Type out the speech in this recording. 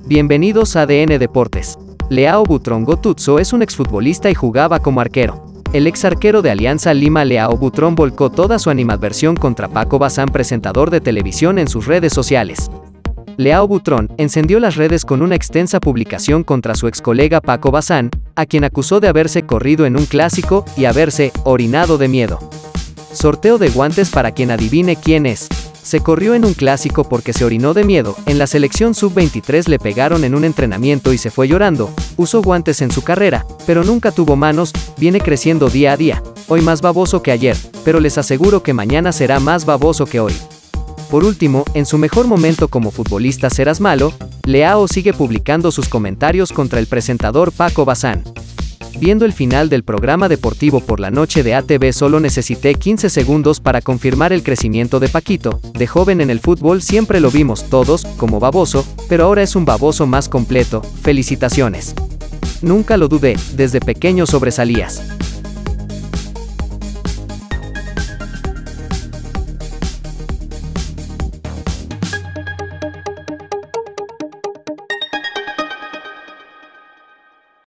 Bienvenidos a ADN Deportes. Leao Butrón Gotutso es un exfutbolista y jugaba como arquero. El ex arquero de Alianza Lima Leao Butrón volcó toda su animadversión contra Paco Bazán, presentador de televisión, en sus redes sociales. Leao Butrón encendió las redes con una extensa publicación contra su ex colega Paco Bazán, a quien acusó de haberse corrido en un clásico y haberse orinado de miedo. Sorteo de guantes para quien adivine quién es. Se corrió en un clásico porque se orinó de miedo. En la selección sub-23 le pegaron en un entrenamiento y se fue llorando. Usó guantes en su carrera, pero nunca tuvo manos. Viene creciendo día a día. Hoy más baboso que ayer, pero les aseguro que mañana será más baboso que hoy. Por último, en su mejor momento como futbolista serás malo. Leao sigue publicando sus comentarios contra el presentador Paco Bazán. Viendo el final del programa deportivo por la noche de ATV, solo necesité 15 segundos para confirmar el crecimiento de Paquito. De joven en el fútbol siempre lo vimos todos como baboso, pero ahora es un baboso más completo. Felicitaciones. Nunca lo dudé, desde pequeño sobresalías.